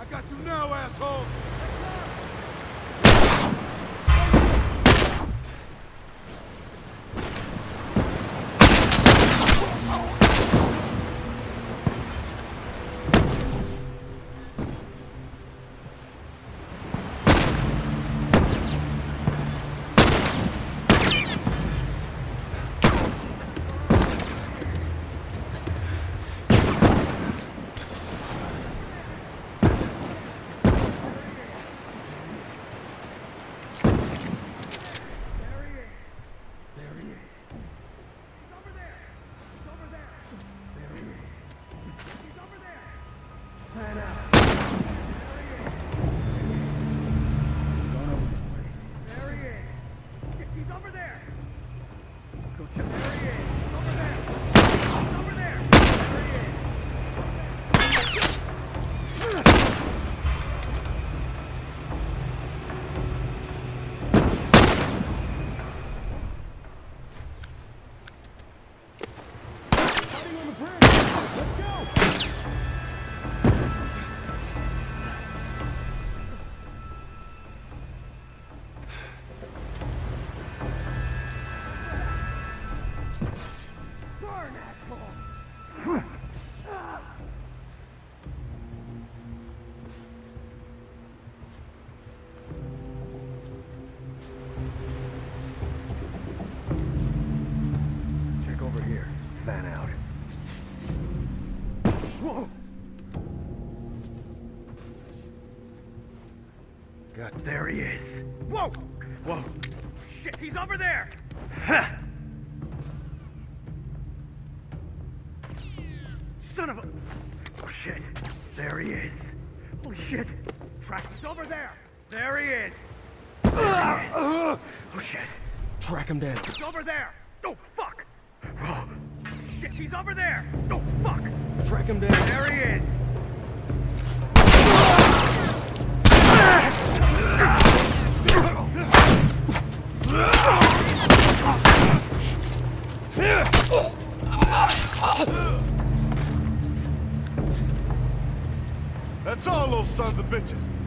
I got you now, asshole! Fan out. Whoa! God, There he is. Whoa! Whoa! Shit, he's over there! Ha! Son of a... Oh shit! There he is. Holy shit! Track, he's over there! There he is! Oh shit! track him down. He's over there! Oh, fuck! Whoa! Shit, he's over there! Oh, fuck! Track him down. There he is! That's all, those sons of bitches.